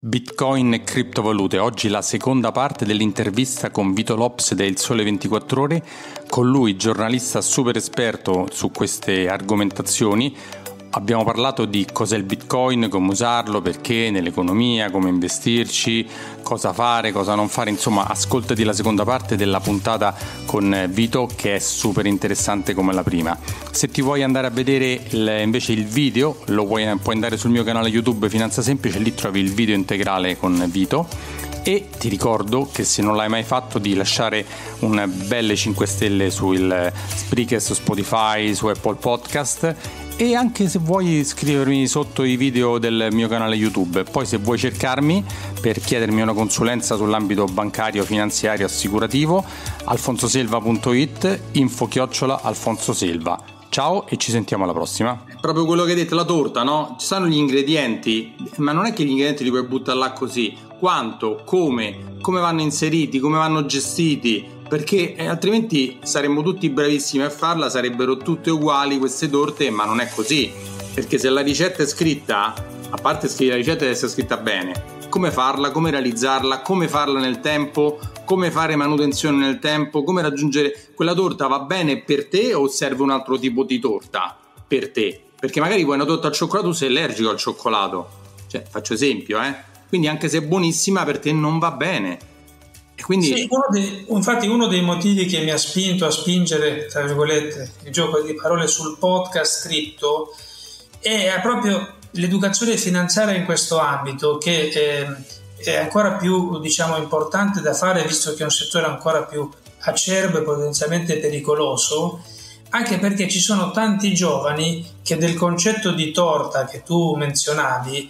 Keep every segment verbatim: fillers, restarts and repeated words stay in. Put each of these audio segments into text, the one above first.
Bitcoin e criptovalute, oggi la seconda parte dell'intervista con Vito Lopes del Sole ventiquattro Ore, con lui giornalista super esperto su queste argomentazioni. Abbiamo parlato di cos'è il Bitcoin, come usarlo, perché, nell'economia, come investirci, cosa fare, cosa non fare, insomma ascoltati la seconda parte della puntata con Vito che è super interessante come la prima. Se ti vuoi andare a vedere il, invece il video, lo puoi, puoi andare sul mio canale YouTube Finanza Semplice, lì trovi il video integrale con Vito. E ti ricordo che se non l'hai mai fatto di lasciare un belle cinque stelle su Spreaker, su Spotify, su Apple Podcast, e anche se vuoi iscrivermi sotto i video del mio canale YouTube. Poi se vuoi cercarmi per chiedermi una consulenza sull'ambito bancario, finanziario, assicurativo, alfonsoselva punto it, info chiocciola alfonsoselva. Ciao e ci sentiamo alla prossima. È proprio quello che hai detto, la torta, no? Ci sono gli ingredienti, ma non è che gli ingredienti li puoi buttare là così. Quanto, come, come vanno inseriti, come vanno gestiti, perché eh, altrimenti saremmo tutti bravissimi a farla, sarebbero tutte uguali queste torte, ma non è così. Perché se la ricetta è scritta, a parte che la ricetta deve essere scritta bene, come farla, come realizzarla, come farla nel tempo, come fare manutenzione nel tempo, come raggiungere quella torta, va bene per te o serve un altro tipo di torta per te? Perché magari vuoi una torta al cioccolato, tu sei allergico al cioccolato, cioè faccio esempio, eh quindi anche se è buonissima per te non va bene. E quindi sì, uno dei, infatti uno dei motivi che mi ha spinto a spingere, tra virgolette, il gioco di parole sul podcast scritto è proprio l'educazione finanziaria in questo ambito, che è, è ancora più, diciamo, importante da fare, visto che è un settore ancora più acerbo e potenzialmente pericoloso, anche perché ci sono tanti giovani che del concetto di torta che tu menzionavi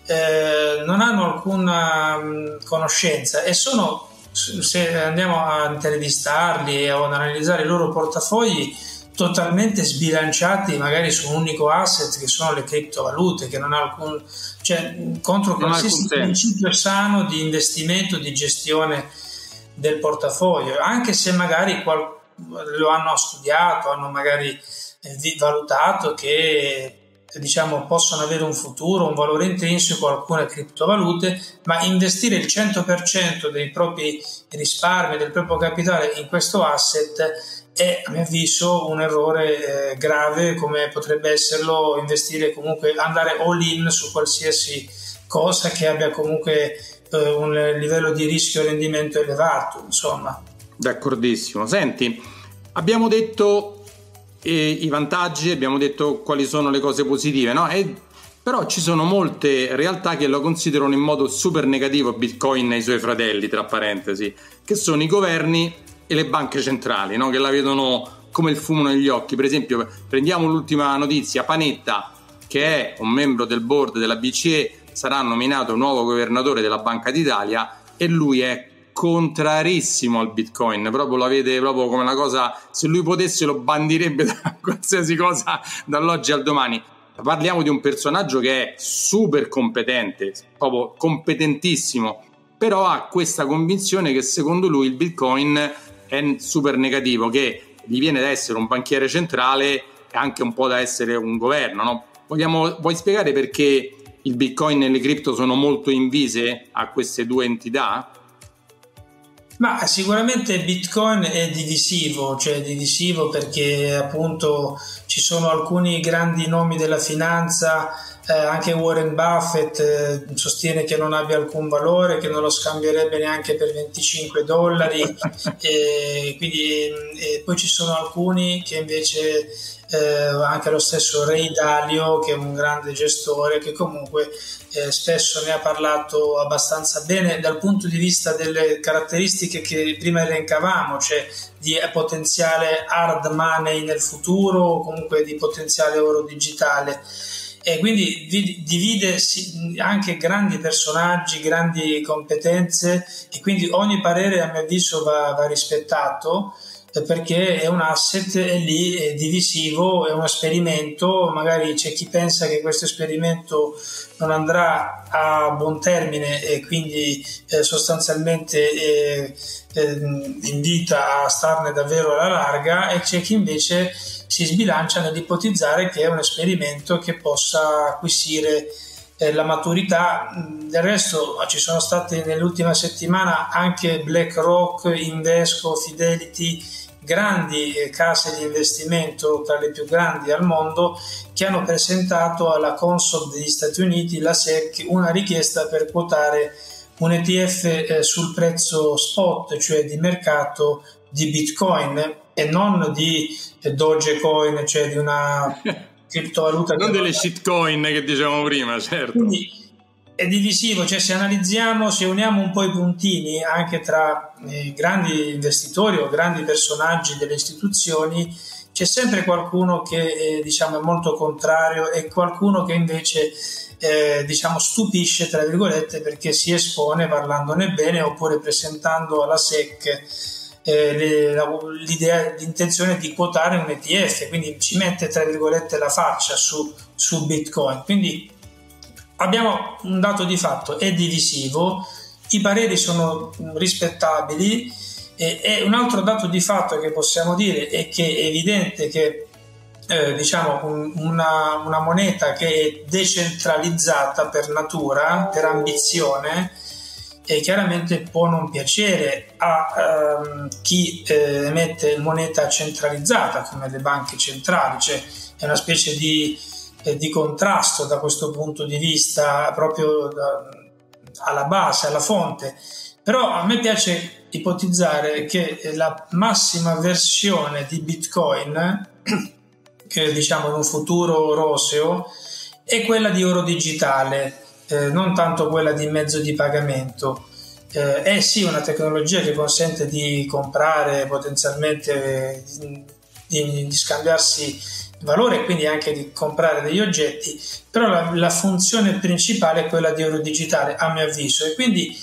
eh, non hanno alcuna mh, conoscenza e sono, se andiamo a intervistarli o ad analizzare i loro portafogli, totalmente sbilanciati magari su un unico asset che sono le criptovalute, che non ha alcun, cioè contro qualsiasi principio sano di investimento, di gestione del portafoglio, anche se magari qual, lo hanno studiato, hanno magari eh, valutato che diciamo possono avere un futuro, un valore intrinseco alcune criptovalute, ma investire il cento per cento dei propri risparmi, del proprio capitale in questo asset è, a mio avviso, un errore eh, grave, come potrebbe esserlo investire comunque, andare all in su qualsiasi cosa che abbia comunque eh, un livello di rischio e rendimento elevato, insomma. D'accordissimo. Senti, abbiamo detto e i vantaggi, abbiamo detto quali sono le cose positive, no? E però ci sono molte realtà che lo considerano in modo super negativo Bitcoin e i suoi fratelli, tra parentesi, che sono i governi e le banche centrali, no? Che la vedono come il fumo negli occhi. Per esempio, prendiamo l'ultima notizia, Panetta, che è un membro del board della B C E, sarà nominato nuovo governatore della Banca d'Italia e lui è contrarissimo al Bitcoin, proprio la vede proprio come una cosa, se lui potesse lo bandirebbe da qualsiasi cosa dall'oggi al domani. Parliamo di un personaggio che è super competente, proprio competentissimo, però ha questa convinzione che secondo lui il Bitcoin è super negativo, che gli viene da essere un banchiere centrale e anche un po' da essere un governo, no? Vogliamo, vuoi spiegare perché il Bitcoin e le cripto sono molto invise a queste due entità? Ma sicuramente Bitcoin è divisivo, cioè divisivo perché appunto ci sono alcuni grandi nomi della finanza, eh, anche Warren Buffett eh, sostiene che non abbia alcun valore, che non lo scambierebbe neanche per venticinque dollari, e quindi e poi ci sono alcuni che invece eh, anche lo stesso Ray Dalio, che è un grande gestore, che comunque eh, spesso ne ha parlato abbastanza bene dal punto di vista delle caratteristiche che prima elencavamo, cioè di potenziale hard money nel futuro o comunque di potenziale oro digitale. E quindi divide anche grandi personaggi, grandi competenze, e quindi ogni parere a mio avviso va, va rispettato, perché è un asset, è lì, è divisivo, è un esperimento. Magari c'è chi pensa che questo esperimento non andrà a buon termine e quindi eh, sostanzialmente eh, eh, invita a starne davvero alla larga, e c'è chi invece si sbilancia nell'ipotizzare che è un esperimento che possa acquisire eh, la maturità. Del resto ci sono state nell'ultima settimana anche BlackRock, Invesco, Fidelity, grandi case di investimento tra le più grandi al mondo, che hanno presentato alla Consob degli Stati Uniti, la S E C, una richiesta per quotare un E T F eh, sul prezzo spot, cioè di mercato di Bitcoin e non di eh, Dogecoin, cioè di una criptovaluta. Non delle shitcoin che dicevamo prima, certo. Quindi è divisivo, cioè se analizziamo, se uniamo un po' i puntini anche tra eh, grandi investitori o grandi personaggi delle istituzioni, c'è sempre qualcuno che eh, diciamo è molto contrario e qualcuno che invece eh, diciamo stupisce tra virgolette perché si espone parlandone bene oppure presentando alla S E C eh, le, la, l'idea, l'intenzione di quotare un E T F, quindi ci mette tra virgolette la faccia su, su Bitcoin. Quindi abbiamo un dato di fatto, è divisivo, i pareri sono rispettabili e, e un altro dato di fatto che possiamo dire è che è evidente che eh, diciamo un, una, una moneta che è decentralizzata per natura, per ambizione, e chiaramente può non piacere a ehm, chi eh, emette moneta centralizzata come le banche centrali, cioè è una specie di di contrasto da questo punto di vista proprio da, alla base, alla fonte. Però a me piace ipotizzare che la massima versione di Bitcoin, che diciamo in un futuro roseo, è quella di oro digitale, eh, non tanto quella di mezzo di pagamento. Eh, è sì una tecnologia che consente di comprare potenzialmente, di, di, di scambiarsi valore e quindi anche di comprare degli oggetti, però la, la funzione principale è quella di oro digitale a mio avviso, e quindi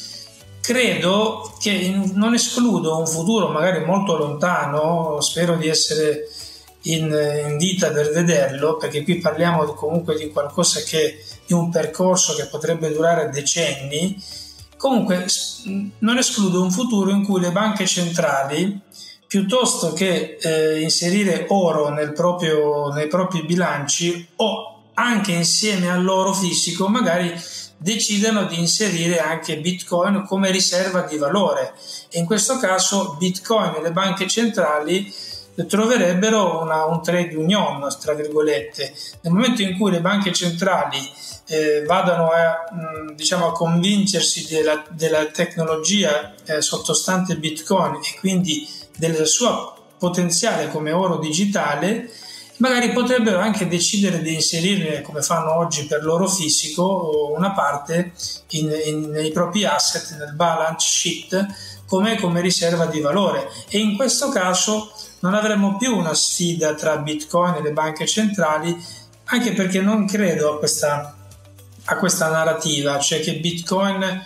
credo che in, non escludo un futuro magari molto lontano, spero di essere in, in vita per vederlo, perché qui parliamo comunque di qualcosa che di un percorso che potrebbe durare decenni. Comunque non escludo un futuro in cui le banche centrali, piuttosto che eh, inserire oro nel proprio, nei propri bilanci o anche insieme all'oro fisico, magari decidano di inserire anche Bitcoin come riserva di valore, e in questo caso Bitcoin e le banche centrali troverebbero una, un trade union, tra virgolette. Nel momento in cui le banche centrali eh, vadano a, mh, diciamo, a convincersi della, della tecnologia eh, sottostante Bitcoin e quindi del suo potenziale come oro digitale, magari potrebbero anche decidere di inserire, come fanno oggi per l'oro fisico, una parte in, in, nei propri asset, nel balance sheet, come, come riserva di valore, e in questo caso non avremo più una sfida tra Bitcoin e le banche centrali, anche perché non credo a questa, a questa narrativa, cioè che Bitcoin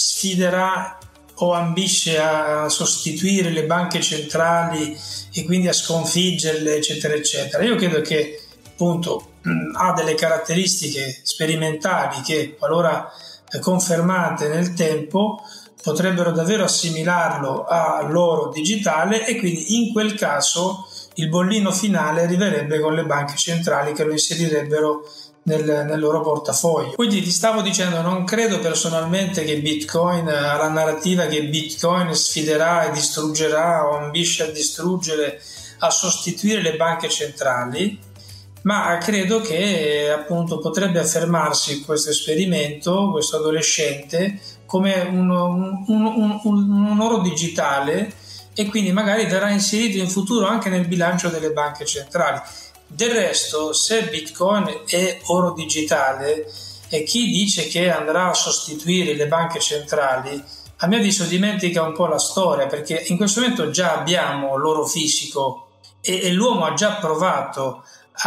sfiderà o ambisce a sostituire le banche centrali e quindi a sconfiggerle, eccetera eccetera. Io credo che appunto ha delle caratteristiche sperimentali che, qualora confermate nel tempo, potrebbero davvero assimilarlo all'oro digitale, e quindi in quel caso il bollino finale arriverebbe con le banche centrali che lo inserirebbero Nel, nel loro portafoglio. Quindi ti stavo dicendo, non credo personalmente che Bitcoin, alla narrativa che Bitcoin sfiderà e distruggerà o ambisce a distruggere, a sostituire le banche centrali, ma credo che appunto potrebbe affermarsi questo esperimento, questo adolescente, come un, un, un, un, un oro digitale, e quindi magari verrà inserito in futuro anche nel bilancio delle banche centrali. Del resto, se Bitcoin è oro digitale, e chi dice che andrà a sostituire le banche centrali, a mio avviso dimentica un po' la storia, perché in questo momento già abbiamo l'oro fisico e, e l'uomo ha già provato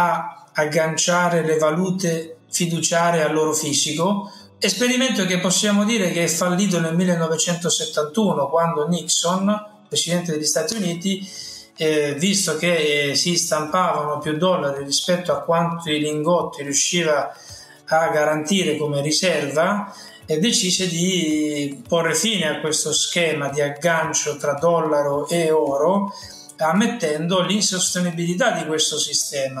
a agganciare le valute fiduciarie all'oro fisico, esperimento che possiamo dire che è fallito nel millenovecentosettantuno, quando Nixon, presidente degli Stati Uniti, Eh, visto che eh, si stampavano più dollari rispetto a quanti lingotti riusciva a garantire come riserva, eh, decise di porre fine a questo schema di aggancio tra dollaro e oro, ammettendo l'insostenibilità di questo sistema.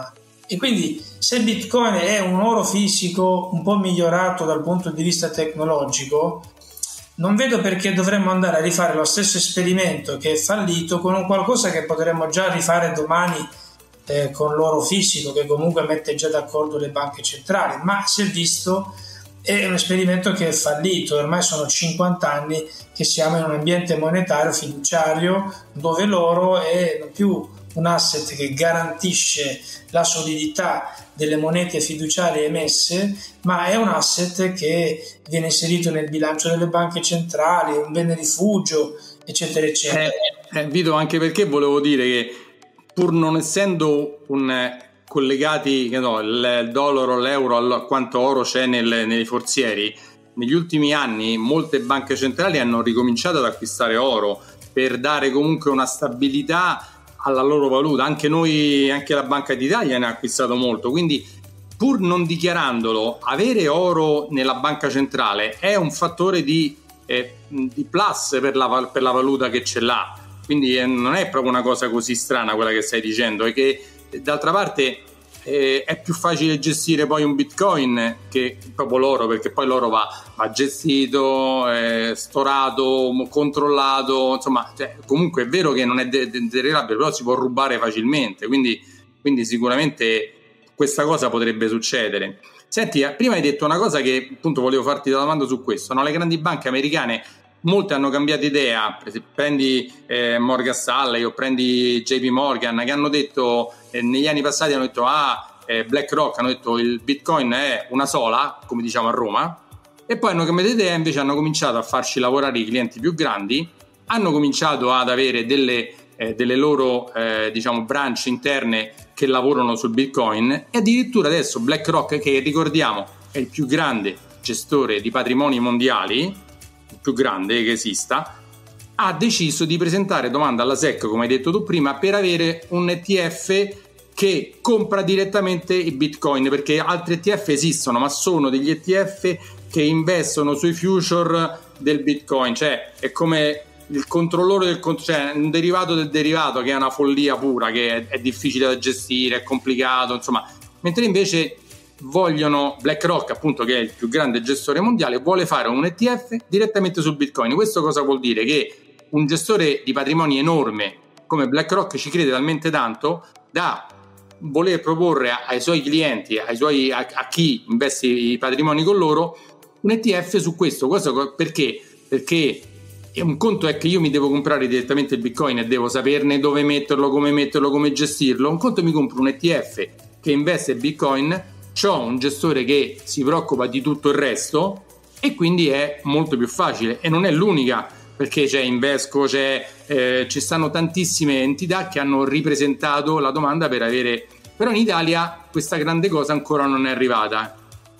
E quindi se Bitcoin è un oro fisico un po' migliorato dal punto di vista tecnologico, non vedo perché dovremmo andare a rifare lo stesso esperimento che è fallito con un qualcosa che potremmo già rifare domani eh, con l'oro fisico, che comunque mette già d'accordo le banche centrali. Ma si è visto, è un esperimento che è fallito. Ormai sono cinquanta anni che siamo in un ambiente monetario fiduciario dove l'oro è non più un asset che garantisce la solidità delle monete fiduciarie emesse, ma è un asset che viene inserito nel bilancio delle banche centrali, un bene rifugio, eccetera, eccetera. Eh, eh, Vito, anche perché volevo dire che pur non essendo un, eh, collegati che no, il, il dollaro, l'euro, a quanto oro c'è nel, nei forzieri, negli ultimi anni molte banche centrali hanno ricominciato ad acquistare oro per dare comunque una stabilità alla loro valuta. Anche noi, anche la Banca d'Italia ne ha acquistato molto, quindi pur non dichiarandolo, avere oro nella banca centrale è un fattore di, eh, di plus per la, per la valuta che ce l'ha, quindi eh, non è proprio una cosa così strana quella che stai dicendo, è che d'altra parte eh, è più facile gestire poi un Bitcoin che proprio l'oro, perché poi l'oro va, va gestito, eh, storato, controllato, insomma, cioè, comunque è vero che non è derivabile, però si può rubare facilmente, quindi, quindi sicuramente questa cosa potrebbe succedere. Senti, prima hai detto una cosa che appunto volevo farti la domanda su questo, no? Le grandi banche americane molte hanno cambiato idea, prendi eh, Morgan Stanley o prendi J P Morgan, che hanno detto eh, negli anni passati hanno detto ah eh, BlackRock hanno detto il Bitcoin è una sola, come diciamo a Roma, e poi hanno cambiato idea, invece hanno cominciato a farci lavorare i clienti più grandi, hanno cominciato ad avere delle, eh, delle loro eh, diciamo branch interne che lavorano sul Bitcoin, e addirittura adesso BlackRock, che ricordiamo è il più grande gestore di patrimoni mondiali, più grande che esista, ha deciso di presentare domanda alla S E C, come hai detto tu prima, per avere un E T F che compra direttamente i Bitcoin, perché altri E T F esistono, ma sono degli E T F che investono sui future del Bitcoin, cioè è come il controllore del cioè un derivato del derivato, che è una follia pura, che è, è difficile da gestire, è complicato, insomma, mentre invece vogliono BlackRock, appunto, che è il più grande gestore mondiale, vuole fare un E T F direttamente sul Bitcoin. Questo cosa vuol dire? Che un gestore di patrimoni enorme come BlackRock ci crede talmente tanto da voler proporre ai suoi clienti, ai suoi, a, a chi investe i patrimoni con loro, un E T F su questo. Questo perché? Perché un conto è che io mi devo comprare direttamente il Bitcoin e devo saperne dove metterlo, come metterlo, come gestirlo. Un conto mi compro un E T F che investe Bitcoin, c'ho un gestore che si preoccupa di tutto il resto e quindi è molto più facile, e non è l'unica, perché c'è Invesco, c'è, eh, ci stanno tantissime entità che hanno ripresentato la domanda per avere, però in Italia questa grande cosa ancora non è arrivata.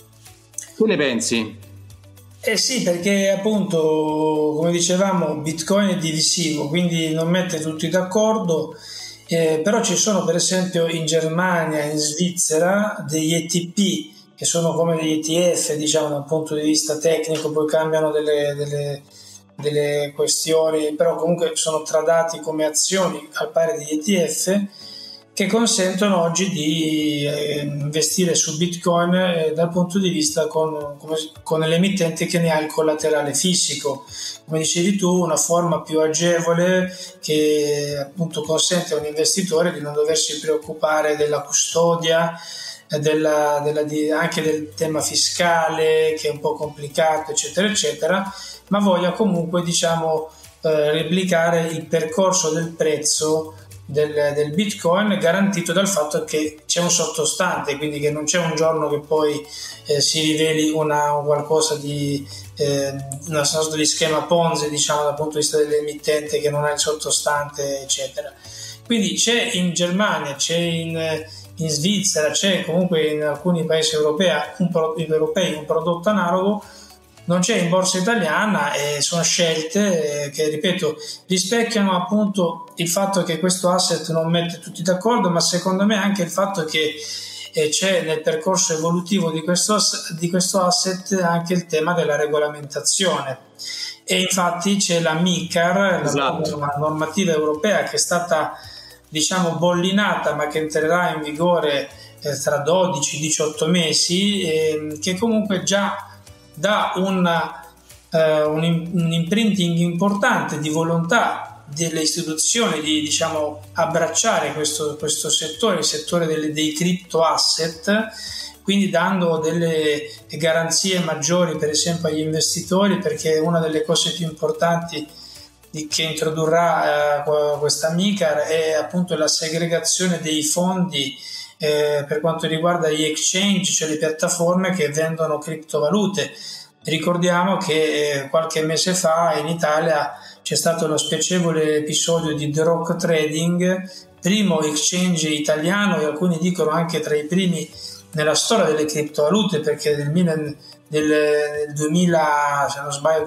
Tu ne pensi? Eh sì, perché appunto, come dicevamo, Bitcoin è divisivo, quindi non mette tutti d'accordo. Eh, però ci sono per esempio in Germania, in Svizzera, degli E T P che sono come degli E T F, diciamo, dal punto di vista tecnico, poi cambiano delle, delle, delle questioni, però comunque sono tradati come azioni al pari degli E T F, che consentono oggi di eh, investire su Bitcoin eh, dal punto di vista con, come, con l'emittente che ne ha il collaterale fisico. Come dicevi tu, una forma più agevole che appunto consente a un investitore di non doversi preoccupare della custodia, eh, della, della, di, anche del tema fiscale, che è un po' complicato, eccetera, eccetera, ma voglia comunque, diciamo, eh, replicare il percorso del prezzo Del, del Bitcoin, garantito dal fatto che c'è un sottostante, quindi che non c'è un giorno che poi eh, si riveli una, un qualcosa di eh, una sorta di schema Ponzi, diciamo, dal punto di vista dell'emittente che non ha il sottostante, eccetera. Quindi c'è in Germania, c'è in, in Svizzera, c'è comunque in alcuni paesi europei un, pro, europei un prodotto analogo. Non c'è in borsa italiana, e sono scelte che, ripeto, rispecchiano appunto il fatto che questo asset non mette tutti d'accordo, ma secondo me anche il fatto che eh, c'è nel percorso evolutivo di questo, di questo asset anche il tema della regolamentazione. E infatti c'è la MiCAR, esatto, la normativa europea che è stata, diciamo, bollinata, ma che entrerà in vigore eh, tra dodici diciotto mesi, eh, che comunque già dà una, eh, un, un imprinting importante di volontà delle istituzioni di, diciamo, abbracciare questo, questo settore, il settore delle, dei crypto asset, quindi dando delle garanzie maggiori per esempio agli investitori, perché una delle cose più importanti che introdurrà eh, questa MiCAR è appunto la segregazione dei fondi eh, per quanto riguarda gli exchange, cioè le piattaforme che vendono criptovalute. Ricordiamo che eh, qualche mese fa in Italia c'è stato lo spiacevole episodio di The Rock Trading, primo exchange italiano e alcuni dicono anche tra i primi nella storia delle criptovalute, perché nel, del duemila, se non sbaglio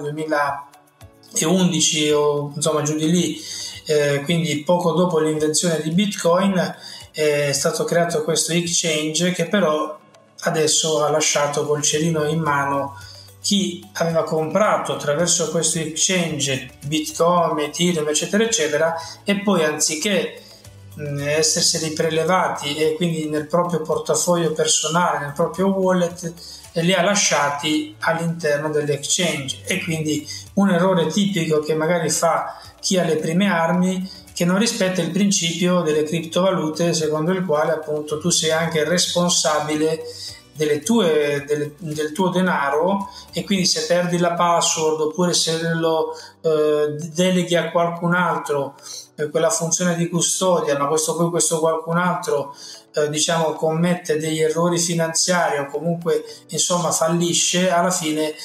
duemilaundici o insomma giù di lì, eh, quindi poco dopo l'invenzione di Bitcoin, eh, è stato creato questo exchange che però adesso ha lasciato col cerino in mano chi aveva comprato attraverso questo exchange Bitcoin, Ethereum eccetera eccetera, e poi anziché esserseli prelevati e quindi nel proprio portafoglio personale, nel proprio wallet, e li ha lasciati all'interno dell'exchange. E quindi un errore tipico che magari fa chi ha le prime armi, che non rispetta il principio delle criptovalute, secondo il quale appunto tu sei anche responsabile delle tue, delle, del tuo denaro, e quindi se perdi la password oppure se lo eh, deleghi a qualcun altro eh, quella funzione di custodia, ma questo poi questo qualcun altro eh, diciamo commette degli errori finanziari o comunque insomma fallisce, alla fine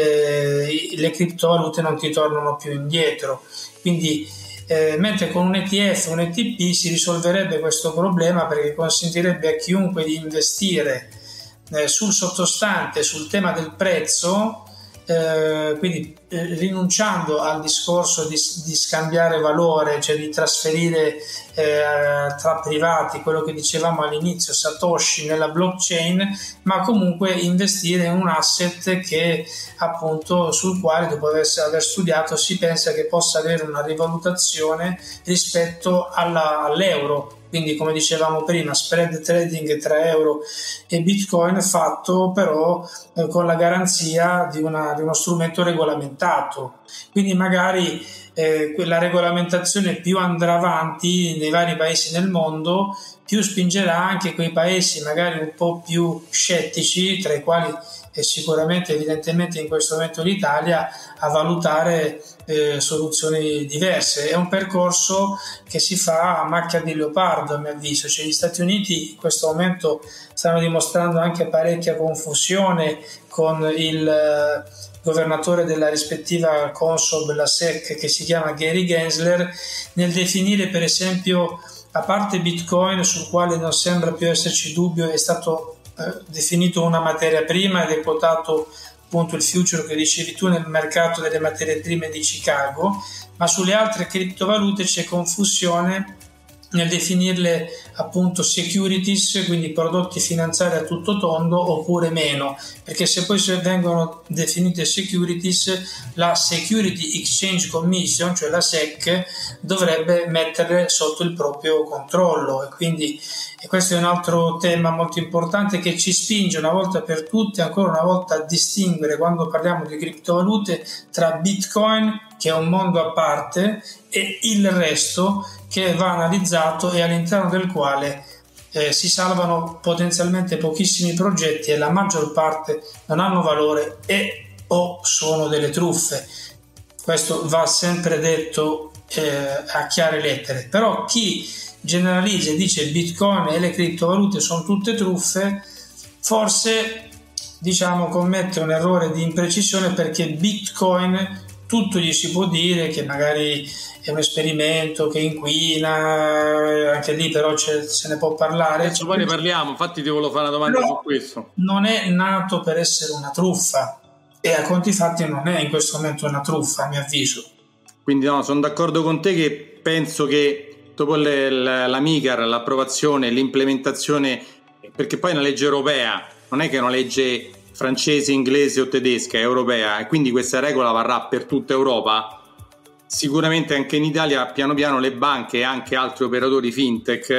eh, le criptovalute non ti tornano più indietro. Quindi Eh, mentre con un E T F, un E T P si risolverebbe questo problema, perché consentirebbe a chiunque di investire eh, sul sottostante, sul tema del prezzo, eh, quindi eh, rinunciando al discorso di, di scambiare valore, cioè di trasferire eh, tra privati quello che dicevamo all'inizio, Satoshi nella blockchain, ma comunque investire in un asset che appunto sul quale dopo aver, aver studiato si pensa che possa avere una rivalutazione rispetto alla, all'euro. Quindi come dicevamo prima, spread trading tra euro e Bitcoin, fatto però eh, con la garanzia di, una, di uno strumento regolamentato. Quindi magari eh, la regolamentazione più andrà avanti nei vari paesi del mondo, più spingerà anche quei paesi magari un po' più scettici, tra i quali e sicuramente evidentemente in questo momento l'Italia, a valutare eh, soluzioni diverse. È un percorso che si fa a macchia di leopardo, a mio avviso, cioè gli Stati Uniti in questo momento stanno dimostrando anche parecchia confusione con il eh, governatore della rispettiva Consob, la S E C, che si chiama Gary Gensler, nel definire per esempio, a parte Bitcoin, sul quale non sembra più esserci dubbio, è stato definito una materia prima ed è quotato appunto il future che dicevi tu nel mercato delle materie prime di Chicago, ma sulle altre criptovalute c'è confusione nel definirle appunto securities, quindi prodotti finanziari a tutto tondo, oppure meno, perché se poi vengono definite securities, la Security Exchange Commission, cioè la S E C, dovrebbe metterle sotto il proprio controllo. E quindi e questo è un altro tema molto importante che ci spinge una volta per tutte ancora una volta a distinguere, quando parliamo di criptovalute, tra Bitcoin, che è un mondo a parte, e il resto che va analizzato e all'interno del quale eh, si salvano potenzialmente pochissimi progetti e la maggior parte non hanno valore e o sono delle truffe. Questo va sempre detto eh, a chiare lettere, però chi generalizza e dice Bitcoin e le criptovalute sono tutte truffe, forse diciamo commette un errore di imprecisione, perché Bitcoin tutto gli si può dire, che magari è un esperimento che inquina, anche lì però se ne può parlare. Adesso poi ne parliamo, infatti ti volevo fare una domanda però su questo. Non è nato per essere una truffa e a conti fatti non è in questo momento una truffa, a mio avviso. Quindi no, sono d'accordo con te, che penso che dopo le, la, la MiCAR, l'approvazione, l'implementazione, perché poi è una legge europea, non è che è una legge francese, inglese o tedesca, è europea, e quindi questa regola varrà per tutta Europa. Sicuramente anche in Italia piano piano le banche e anche altri operatori fintech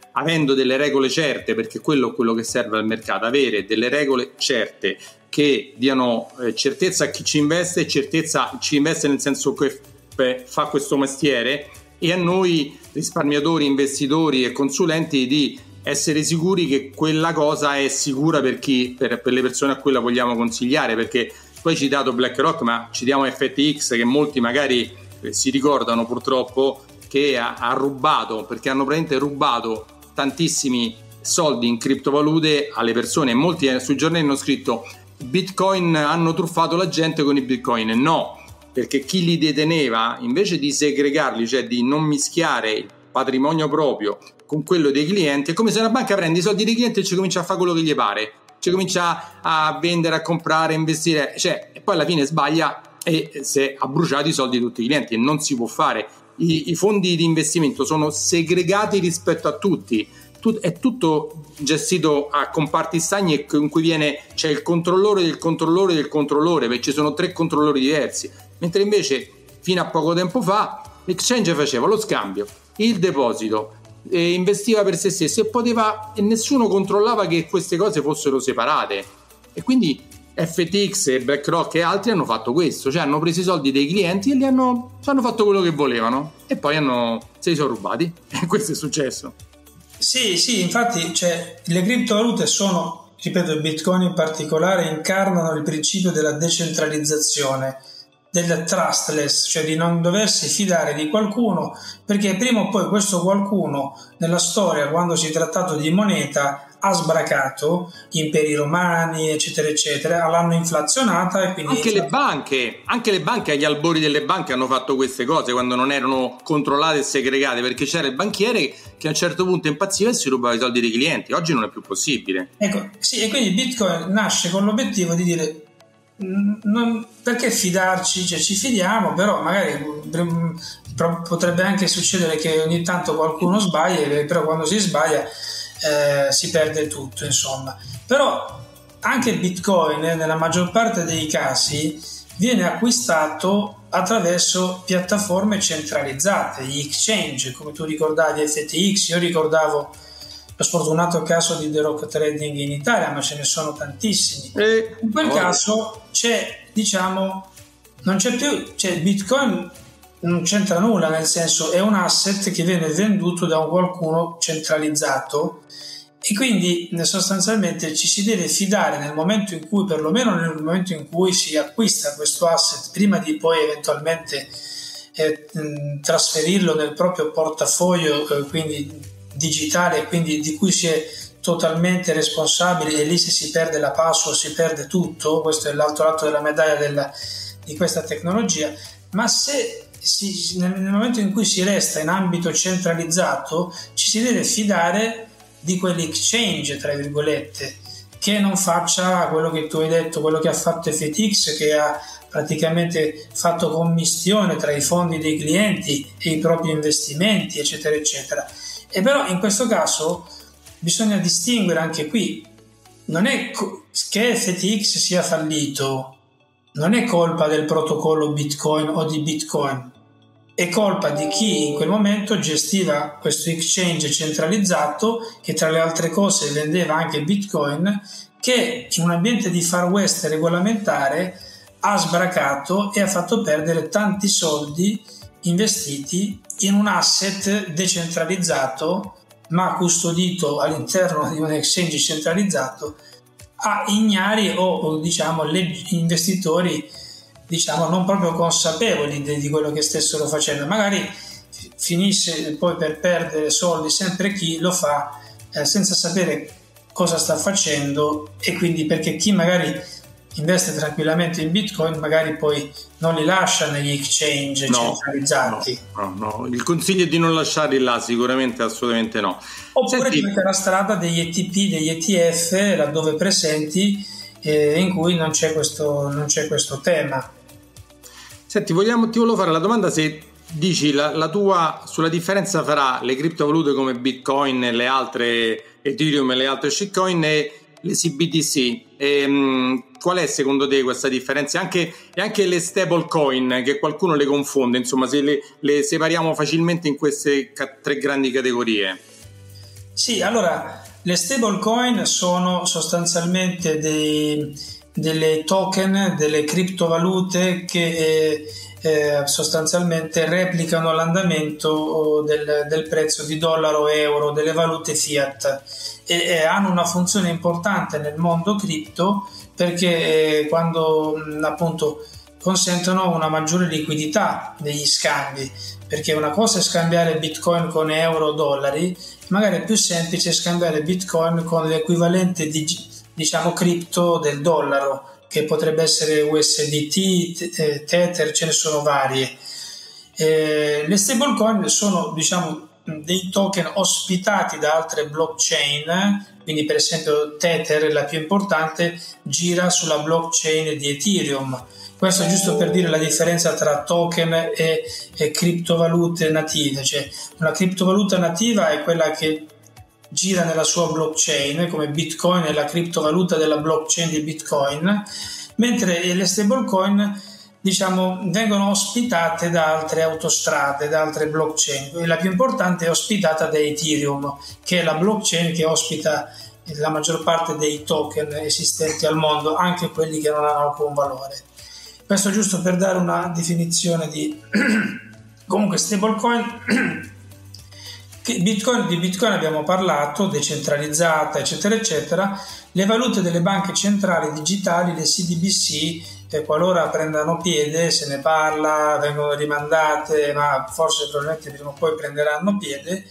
avendo delle regole certe, perché quello è quello che serve al mercato, avere delle regole certe che diano eh, certezza a chi ci investe, certezza ci investe nel senso che f- fa questo mestiere, e a noi risparmiatori, investitori e consulenti di essere sicuri che quella cosa è sicura per chi, per, per le persone a cui la vogliamo consigliare, perché poi hai citato BlackRock, ma citiamo F T X, che molti magari eh, si ricordano purtroppo che ha, ha rubato, perché hanno praticamente rubato tantissimi soldi in criptovalute alle persone. Molti eh, sui giornali hanno scritto Bitcoin, hanno truffato la gente con i Bitcoin. No, perché chi li deteneva, invece di segregarli, cioè di non mischiare il patrimonio proprio con quello dei clienti, è come se una banca prende i soldi dei clienti e ci comincia a fare quello che gli pare, ci comincia a vendere, a comprare, a investire, cioè, e poi alla fine sbaglia e si ha bruciato i soldi di tutti i clienti, e non si può fare. I, i fondi di investimento sono segregati rispetto a tutti, Tut, è tutto gestito a comparti stagni in cui viene, c'è il controllore del controllore del controllore, perché ci sono tre controllori diversi, mentre invece fino a poco tempo fa l'exchange faceva lo scambio, il deposito, e investiva per se stesso e poteva, e nessuno controllava che queste cose fossero separate. E quindi F T X e BlackRock e altri hanno fatto questo, cioè hanno preso i soldi dei clienti e li hanno, hanno fatto quello che volevano, e poi hanno, se li sono rubati e questo è successo. Sì, sì, infatti, cioè, le criptovalute sono, ripeto, il Bitcoin in particolare, incarnano il principio della decentralizzazione, del trustless, cioè di non doversi fidare di qualcuno, perché prima o poi questo qualcuno nella storia, quando si è trattato di moneta, ha sbracato gli imperi romani, eccetera eccetera, l'hanno inflazionata, e quindi anche le banche, anche le banche agli albori delle banche hanno fatto queste cose quando non erano controllate e segregate, perché c'era il banchiere che a un certo punto impazziva e si rubava i soldi dei clienti. Oggi non è più possibile. Ecco, sì, e quindi Bitcoin nasce con l'obiettivo di dire non, perché fidarci, cioè ci fidiamo, però magari potrebbe anche succedere che ogni tanto qualcuno sbaglia, però quando si sbaglia eh, si perde tutto, insomma. Però anche il Bitcoin eh, nella maggior parte dei casi viene acquistato attraverso piattaforme centralizzate, gli exchange, come tu ricordavi F T X, io ricordavo lo sfortunato caso di The Rock Trading in Italia, ma ce ne sono tantissimi. Eh, in quel oh. caso c'è, diciamo, non c'è più, cioè Bitcoin non c'entra nulla, nel senso è un asset che viene venduto da un qualcuno centralizzato, e quindi sostanzialmente ci si deve fidare nel momento in cui, perlomeno nel momento in cui si acquista questo asset, prima di poi eventualmente eh, trasferirlo nel proprio portafoglio, eh, quindi digitale, quindi di cui si è totalmente responsabili, e lì se si perde la password si perde tutto. Questo è l'altro lato della medaglia della, di questa tecnologia. Ma se si, nel, nel momento in cui si resta in ambito centralizzato, ci si deve fidare di quell'exchange, tra virgolette, che non faccia quello che tu hai detto, quello che ha fatto F T X, che ha praticamente fatto commistione tra i fondi dei clienti e i propri investimenti, eccetera eccetera. E però in questo caso bisogna distinguere anche qui, non è co- che F T X sia fallito, non è colpa del protocollo Bitcoin o di Bitcoin, è colpa di chi in quel momento gestiva questo exchange centralizzato, che tra le altre cose vendeva anche Bitcoin, che in un ambiente di Far West regolamentare ha sbracato e ha fatto perdere tanti soldi investiti in un asset decentralizzato ma custodito all'interno di un exchange centralizzato a ignari o, o diciamo leg- investitori diciamo non proprio consapevoli di, di quello che stessero facendo. Magari finisse poi per perdere soldi sempre chi lo fa eh, senza sapere cosa sta facendo, e quindi perché chi magari investe tranquillamente in Bitcoin magari poi non li lascia negli exchange no, centralizzati. No, no, no, il consiglio è di non lasciarli là, sicuramente, assolutamente no. Oppure Senti, di mettere la strada degli E T P, degli E T F, laddove presenti, eh, in cui non c'è questo, non c'è questo tema. Senti, vogliamo, ti volevo fare la domanda se dici la, la tua sulla differenza fra le criptovalute come Bitcoin e le altre Ethereum e le altre shitcoin e le C B D C. Ehm, qual è secondo te questa differenza? Anche, e anche le stablecoin, che qualcuno le confonde, insomma, se le, le separiamo facilmente in queste ca- tre grandi categorie. Sì, allora le stablecoin sono sostanzialmente dei, delle token, delle criptovalute che eh, sostanzialmente replicano l'andamento del, del prezzo di dollaro, euro, delle valute fiat e, e hanno una funzione importante nel mondo cripto perché eh, quando mh, appunto consentono una maggiore liquidità degli scambi, perché una cosa è scambiare bitcoin con euro o dollari, magari è più semplice scambiare bitcoin con l'equivalente di, diciamo, cripto del dollaro, che potrebbe essere U S D T, Tether, ce ne sono varie. Eh, le stablecoin sono, diciamo, dei token ospitati da altre blockchain, quindi per esempio Tether, la più importante, gira sulla blockchain di Ethereum. Questo è giusto per dire la differenza tra token e, e criptovalute native. Cioè, una criptovaluta nativa è quella che gira nella sua blockchain, come Bitcoin è la criptovaluta della blockchain di Bitcoin, mentre le stablecoin, diciamo, vengono ospitate da altre autostrade, da altre blockchain. La più importante è ospitata da Ethereum, che è la blockchain che ospita la maggior parte dei token esistenti al mondo, anche quelli che non hanno alcun valore. Questo giusto per dare una definizione di comunque stablecoin. Bitcoin, di Bitcoin abbiamo parlato, decentralizzata, eccetera, eccetera. Le valute delle banche centrali digitali, le C D B C, eh, qualora prendano piede, se ne parla, vengono rimandate, ma forse probabilmente prima o poi prenderanno piede,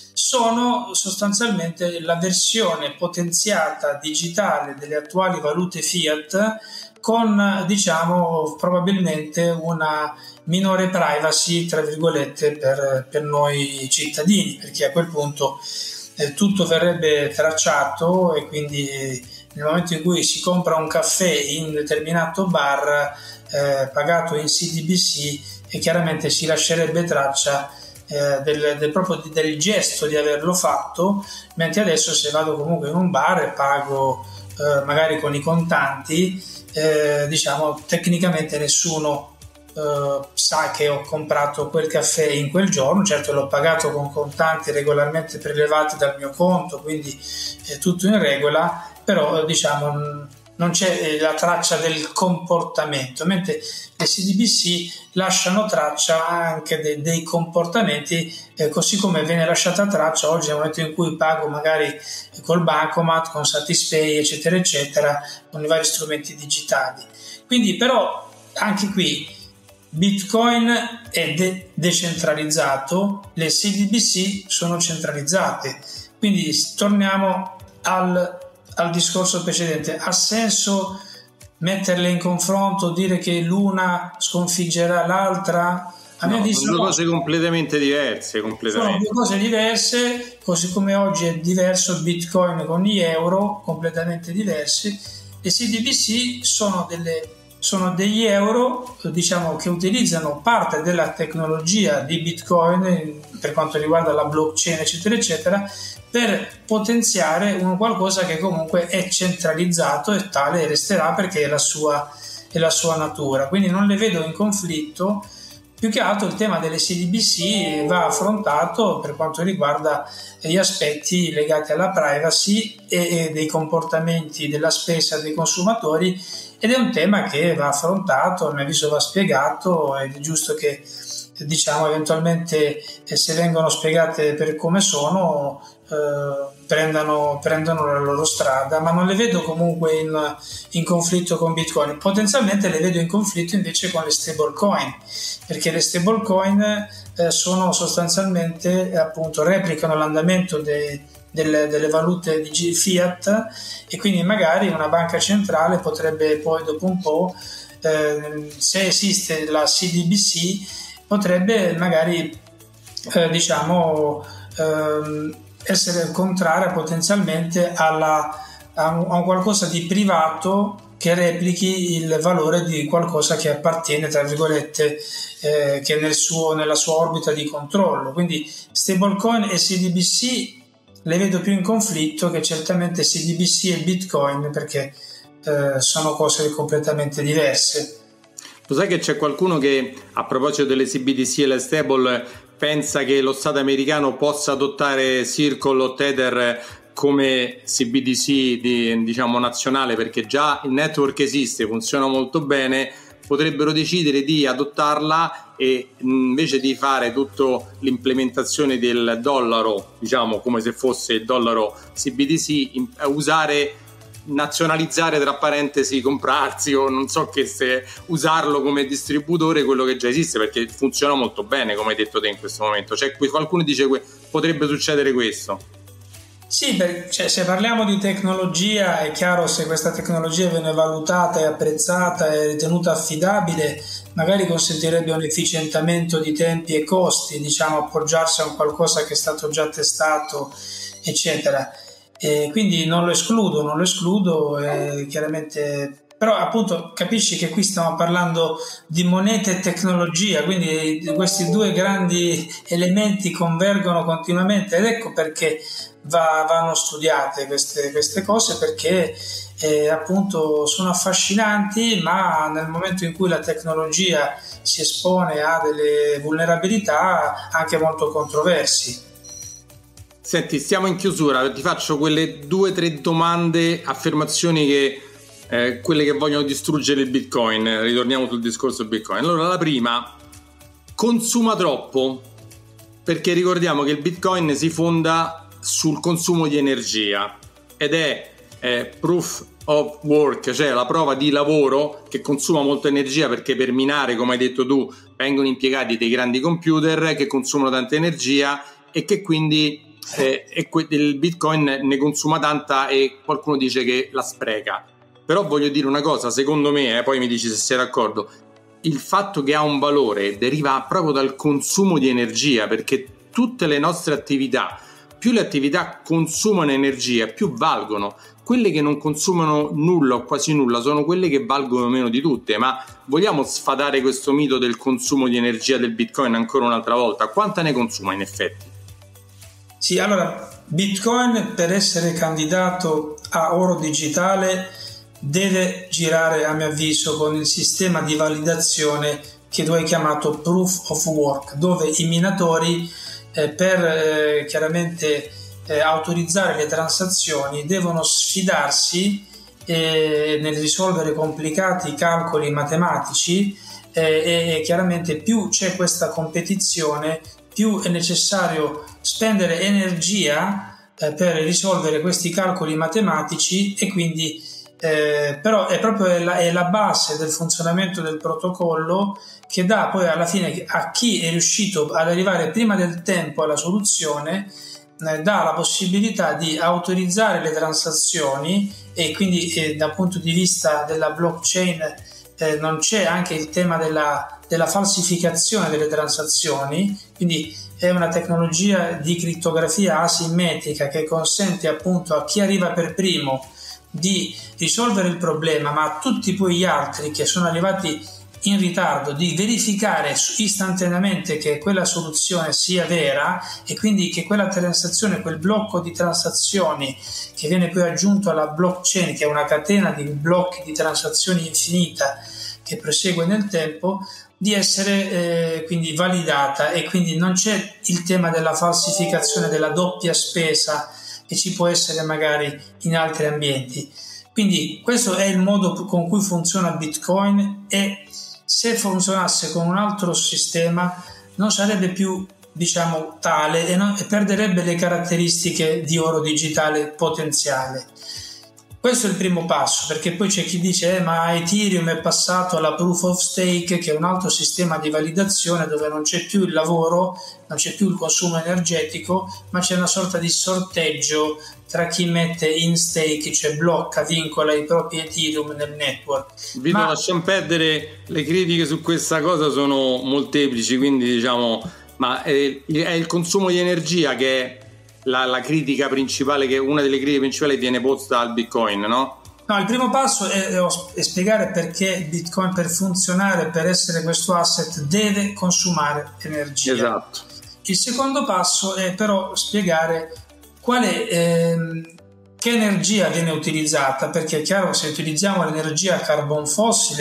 sono sostanzialmente la versione potenziata digitale delle attuali valute fiat, con, diciamo, probabilmente una minore privacy, tra virgolette, per, per noi cittadini, perché a quel punto eh, tutto verrebbe tracciato e quindi nel momento in cui si compra un caffè in un determinato bar eh, pagato in C D B C, e chiaramente si lascerebbe traccia eh, del, del proprio del gesto di averlo fatto, mentre adesso se vado comunque in un bar e pago eh, magari con i contanti, Eh, diciamo tecnicamente nessuno eh, sa che ho comprato quel caffè in quel giorno. Certo, l'ho pagato con contanti regolarmente prelevati dal mio conto, quindi è tutto in regola, però diciamo non c'è la traccia del comportamento, mentre le C D B C lasciano traccia anche de- dei comportamenti, eh, così come viene lasciata traccia oggi nel momento in cui pago magari col bancomat, con Satispay, eccetera eccetera, con i vari strumenti digitali. Quindi però anche qui Bitcoin è de- decentralizzato, le C D B C sono centralizzate, quindi torniamo al al discorso precedente. Ha senso metterle in confronto, dire che l'una sconfiggerà l'altra? A no, mio sono due cose completamente diverse completamente. Sono due cose diverse, così come oggi è diverso il Bitcoin con gli euro, completamente diversi. Le C D B C sono delle sono degli euro, diciamo, che utilizzano parte della tecnologia di Bitcoin per quanto riguarda la blockchain, eccetera eccetera, per potenziare un qualcosa che comunque è centralizzato e tale resterà perché è la sua, è la sua natura. Quindi non le vedo in conflitto. Più che altro il tema delle C D B C va affrontato per quanto riguarda gli aspetti legati alla privacy e dei comportamenti della spesa dei consumatori, ed è un tema che va affrontato, a mio avviso va spiegato, ed è giusto che, diciamo, eventualmente eh, se vengono spiegate per come sono eh, prendano, prendano la loro strada, ma non le vedo comunque in, in conflitto con Bitcoin. Potenzialmente le vedo in conflitto invece con le stablecoin, perché le stablecoin eh, sono sostanzialmente eh, appunto replicano l'andamento dei Delle, delle valute di fiat, e quindi magari una banca centrale potrebbe poi dopo un po', eh, se esiste la C D B C, potrebbe magari eh, diciamo eh, essere contraria potenzialmente alla, a, un, a un qualcosa di privato che replichi il valore di qualcosa che appartiene, tra virgolette, eh, che è nel suo, nella sua orbita di controllo. Quindi stablecoin e C D B C le vedo più in conflitto che certamente C D B C e Bitcoin, perché eh, sono cose completamente diverse. Lo sai che c'è qualcuno che, a proposito delle C B D C e le stable, pensa che lo Stato americano possa adottare Circle o Tether come C B D C di, diciamo nazionale, perché già il network esiste, funziona molto bene, potrebbero decidere di adottarla e invece di fare tutta l'implementazione del dollaro, diciamo come se fosse il dollaro C B D C, usare, nazionalizzare tra parentesi, comprarsi o non so che, se usarlo come distributore quello che già esiste, perché funziona molto bene come hai detto te in questo momento. Cioè, qualcuno dice che potrebbe succedere questo. Sì, per, cioè, se parliamo di tecnologia è chiaro, se questa tecnologia viene valutata e apprezzata e ritenuta affidabile, magari consentirebbe un efficientamento di tempi e costi, diciamo appoggiarsi a un qualcosa che è stato già testato, eccetera. E quindi non lo escludo, non lo escludo, eh, chiaramente. Però appunto capisci che qui stiamo parlando di moneta e tecnologia, quindi questi due grandi elementi convergono continuamente, ed ecco perché va, vanno studiate queste, queste cose, perché eh, appunto sono affascinanti, ma nel momento in cui la tecnologia si espone a delle vulnerabilità anche molto controversi. Senti, stiamo in chiusura, ti faccio quelle due o tre domande, affermazioni che Eh, quelle che vogliono distruggere il Bitcoin. Ritorniamo sul discorso Bitcoin. Allora, la prima: consuma troppo, perché ricordiamo che il Bitcoin si fonda sul consumo di energia ed è eh, proof of work, cioè la prova di lavoro che consuma molta energia, perché per minare, come hai detto tu, vengono impiegati dei grandi computer che consumano tanta energia e che quindi eh, e que- il Bitcoin ne consuma tanta e qualcuno dice che la spreca. Però voglio dire una cosa, secondo me, eh, poi mi dici se sei d'accordo, il fatto che ha un valore deriva proprio dal consumo di energia, perché tutte le nostre attività, più le attività consumano energia, più valgono. Quelle che non consumano nulla o quasi nulla sono quelle che valgono meno di tutte. Ma vogliamo sfatare questo mito del consumo di energia del Bitcoin ancora un'altra volta? Quanta ne consuma in effetti? Sì, allora, Bitcoin, per essere candidato a oro digitale, deve girare, a mio avviso, con il sistema di validazione che tu hai chiamato Proof of Work, dove i minatori eh, per eh, chiaramente eh, autorizzare le transazioni devono sfidarsi eh, nel risolvere complicati calcoli matematici eh, e chiaramente più c'è questa competizione, più è necessario spendere energia eh, per risolvere questi calcoli matematici, e quindi Eh, però è proprio la, è la base del funzionamento del protocollo che dà poi alla fine a chi è riuscito ad arrivare prima del tempo alla soluzione, eh, dà la possibilità di autorizzare le transazioni, e quindi eh, dal punto di vista della blockchain eh, non c'è anche il tema della, della falsificazione delle transazioni, quindi è una tecnologia di crittografia asimmetrica che consente appunto a chi arriva per primo di risolvere il problema, ma a tutti poi gli altri che sono arrivati in ritardo di verificare istantaneamente che quella soluzione sia vera, e quindi che quella transazione, quel blocco di transazioni che viene poi aggiunto alla blockchain, che è una catena di blocchi di transazioni infinita che prosegue nel tempo, di essere eh, quindi validata, e quindi non c'è il tema della falsificazione, della doppia spesa che ci può essere magari in altri ambienti. Quindi questo è il modo con cui funziona Bitcoin, e se funzionasse con un altro sistema non sarebbe più, diciamo, tale e, non, e perderebbe le caratteristiche di oro digitale potenziale. Questo è il primo passo, perché poi c'è chi dice eh, ma Ethereum è passato alla Proof of Stake, che è un altro sistema di validazione dove non c'è più il lavoro, non c'è più il consumo energetico, ma c'è una sorta di sorteggio tra chi mette in stake, cioè blocca, vincola i propri Ethereum nel network. Vito, ma... lasciamo perdere, le critiche su questa cosa sono molteplici, quindi diciamo, ma è, è il consumo di energia che è La, la critica principale, che una delle critiche principali viene posta al Bitcoin, no? No, il primo passo è, è, è spiegare perché Bitcoin, per funzionare, per essere questo asset, deve consumare energia. Esatto. Il secondo passo è però spiegare quale, ehm, che energia viene utilizzata, perché è chiaro che se utilizziamo l'energia carbon fossile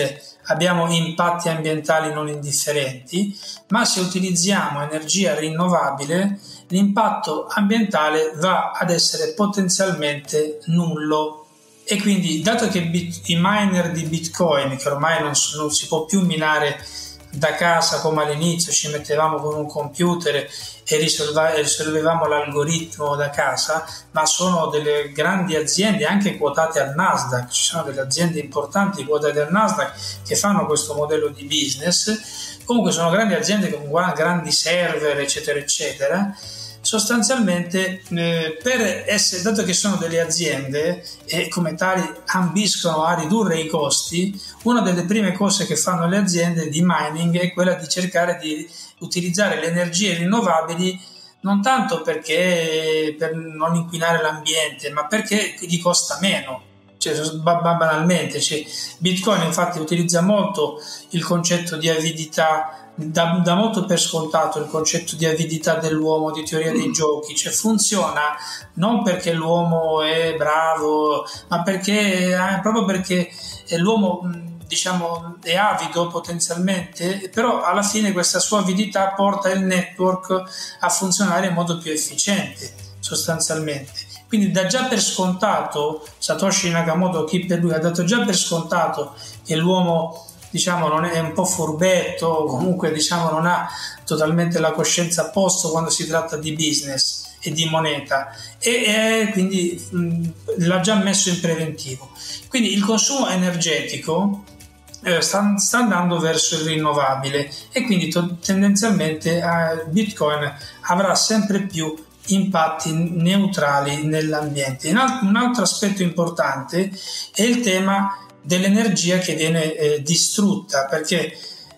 abbiamo impatti ambientali non indifferenti, ma se utilizziamo energia rinnovabile l'impatto ambientale va ad essere potenzialmente nullo. E quindi, dato che bit, i miner di Bitcoin, che ormai non, non si può più minare da casa come all'inizio, ci mettevamo con un computer e risolva, risolvevamo l'algoritmo da casa, ma sono delle grandi aziende anche quotate al Nasdaq, ci sono delle aziende importanti quotate al Nasdaq che fanno questo modello di business. Comunque sono grandi aziende con grandi server, eccetera eccetera. Sostanzialmente eh, per essere, dato che sono delle aziende e come tali ambiscono a ridurre i costi, una delle prime cose che fanno le aziende di mining è quella di cercare di utilizzare le energie rinnovabili non tanto perché per non inquinare l'ambiente, ma perché gli costa meno. Cioè, banalmente, cioè, Bitcoin infatti utilizza molto il concetto di avidità, Da, da molto per scontato il concetto di avidità dell'uomo, di teoria dei giochi, cioè funziona non perché l'uomo è bravo, ma perché eh, proprio perché l'uomo diciamo è avido potenzialmente, però alla fine questa sua avidità porta il network a funzionare in modo più efficiente sostanzialmente. Quindi dà già per scontato, Satoshi Nakamoto, chi per lui ha dato già per scontato che l'uomo diciamo non è un po' furbetto, o comunque diciamo non ha totalmente la coscienza a posto quando si tratta di business e di moneta, e, e quindi mh, l'ha già messo in preventivo. Quindi il consumo energetico eh, sta, sta andando verso il rinnovabile e quindi to- tendenzialmente eh, Bitcoin avrà sempre più impatti neutrali nell'ambiente. Un altro, un altro aspetto importante è il tema dell'energia che viene eh, distrutta, perché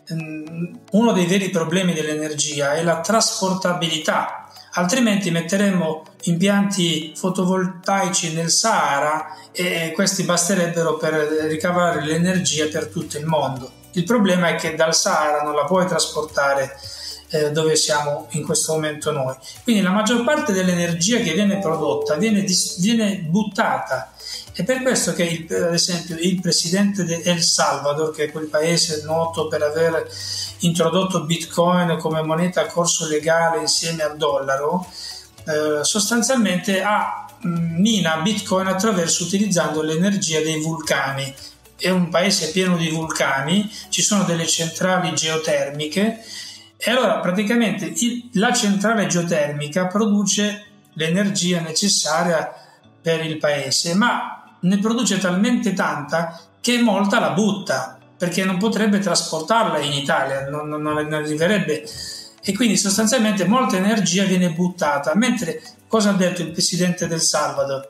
mh, uno dei veri problemi dell'energia è la trasportabilità, altrimenti metteremmo impianti fotovoltaici nel Sahara e questi basterebbero per ricavare l'energia per tutto il mondo. Il problema è che dal Sahara non la puoi trasportare eh, dove siamo in questo momento noi, quindi la maggior parte dell'energia che viene prodotta viene, dis- viene buttata. È per questo che, il, ad esempio, il presidente di El Salvador, che è quel paese noto per aver introdotto Bitcoin come moneta a corso legale insieme al dollaro, eh, sostanzialmente ha, mina Bitcoin attraverso utilizzando l'energia dei vulcani. È un paese pieno di vulcani, ci sono delle centrali geotermiche e allora praticamente il, la centrale geotermica produce l'energia necessaria per il paese, ma ne produce talmente tanta che molta la butta, perché non potrebbe trasportarla in Italia, non, non, non arriverebbe, e quindi sostanzialmente molta energia viene buttata. Mentre cosa ha detto il presidente del Salvador?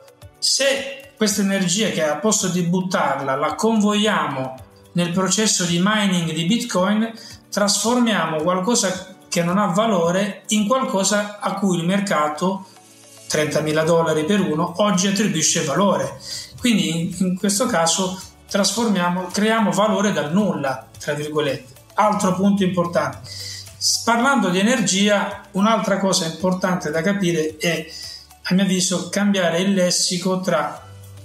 Se questa energia che a posto di buttarla la convogliamo nel processo di mining di Bitcoin, trasformiamo qualcosa che non ha valore in qualcosa a cui il mercato, trentamila dollari per uno, oggi attribuisce valore. Quindi in questo caso trasformiamo, creiamo valore dal nulla, tra virgolette. Altro punto importante. Parlando di energia, un'altra cosa importante da capire è, a mio avviso, cambiare il lessico tra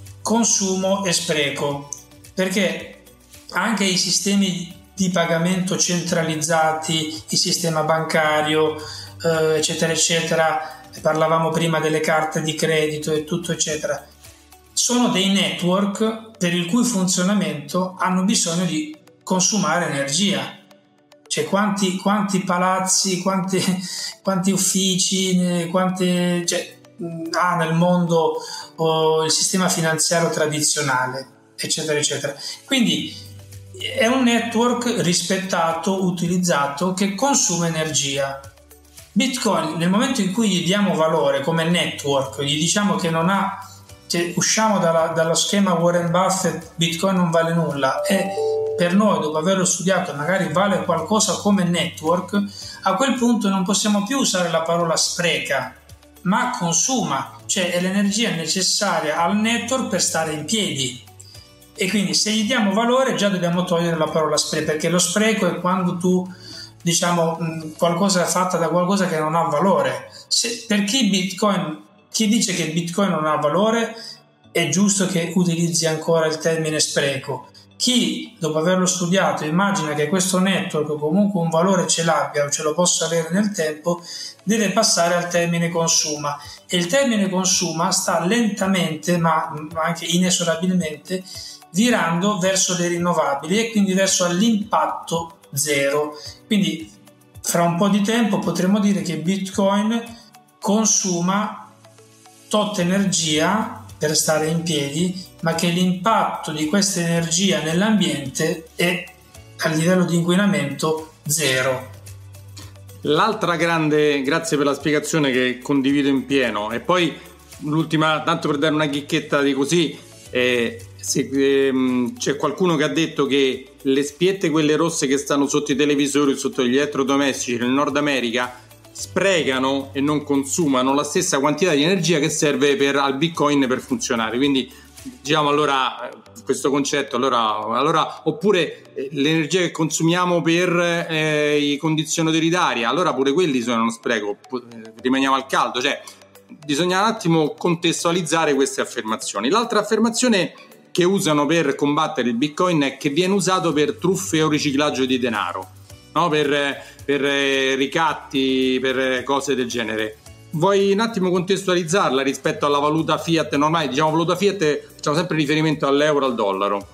consumo e spreco, perché anche i sistemi di pagamento centralizzati, il sistema bancario, eh, eccetera, eccetera, parlavamo prima delle carte di credito e tutto, eccetera, sono dei network per il cui funzionamento hanno bisogno di consumare energia. Cioè quanti, quanti palazzi, quanti, quanti uffici, quante, cioè, ha nel mondo oh, il sistema finanziario tradizionale, eccetera, eccetera. Quindi è un network rispettato, utilizzato, che consuma energia. Bitcoin, nel momento in cui gli diamo valore come network, gli diciamo che non ha, cioè, usciamo dalla, dallo schema Warren Buffett, Bitcoin non vale nulla, e per noi, dopo averlo studiato, magari vale qualcosa come network, a quel punto non possiamo più usare la parola spreca, ma consuma, cioè è l'energia necessaria al network per stare in piedi. E quindi se gli diamo valore già dobbiamo togliere la parola spreco, perché lo spreco è quando tu, diciamo, qualcosa è fatta da qualcosa che non ha valore. Se, per chi Bitcoin, chi dice che Bitcoin non ha valore, è giusto che utilizzi ancora il termine spreco. chi dopo averlo studiato immagina che questo network comunque un valore ce l'abbia o ce lo possa avere nel tempo, deve passare al termine consuma, e il termine consuma sta lentamente ma anche inesorabilmente virando verso le rinnovabili e quindi verso l'impatto zero. Quindi fra un po' di tempo potremo dire che Bitcoin consuma tot energia per stare in piedi, ma che l'impatto di questa energia nell'ambiente è a livello di inquinamento zero. L'altra grande, grazie per la spiegazione che condivido in pieno, e poi l'ultima, tanto per dare una chicchetta di così, eh, se, ehm, c'è qualcuno che ha detto che le spiette, quelle rosse che stanno sotto i televisori, sotto gli elettrodomestici nel Nord America, sprecano e non consumano la stessa quantità di energia che serve per, al Bitcoin per funzionare. Quindi diciamo allora questo concetto allora, allora oppure eh, l'energia che consumiamo per eh, i condizionatori d'aria, allora pure quelli sono uno spreco, eh, rimaniamo al caldo. Cioè bisogna un attimo contestualizzare queste affermazioni. L'altra affermazione che usano per combattere il Bitcoin è che viene usato per truffe o riciclaggio di denaro, no? per, per ricatti, per cose del genere. Vuoi un attimo contestualizzarla rispetto alla valuta fiat normale? Diciamo valuta fiat, facciamo sempre riferimento all'euro, al dollaro.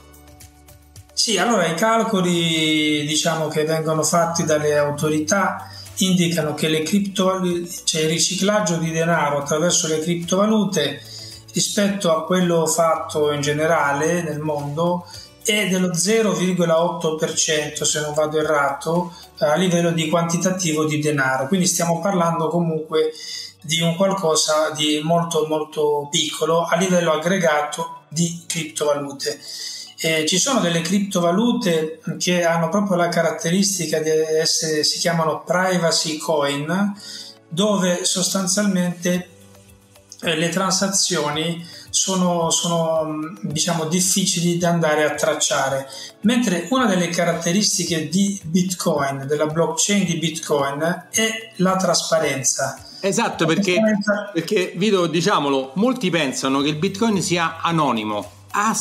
Sì, allora i calcoli diciamo che vengono fatti dalle autorità indicano che le criptovalute, cioè il riciclaggio di denaro attraverso le criptovalute rispetto a quello fatto in generale nel mondo è dello zero virgola otto per cento, se non vado errato, a livello di quantitativo di denaro. Quindi stiamo parlando comunque di un qualcosa di molto molto piccolo a livello aggregato di criptovalute. Eh, ci sono delle criptovalute che hanno proprio la caratteristica di essere, si chiamano privacy coin, dove sostanzialmente eh, le transazioni sono, sono diciamo difficili da andare a tracciare, mentre una delle caratteristiche di Bitcoin, della blockchain di Bitcoin, è la trasparenza. Esatto, perché, perché Vito, diciamolo, molti pensano che il Bitcoin sia anonimo.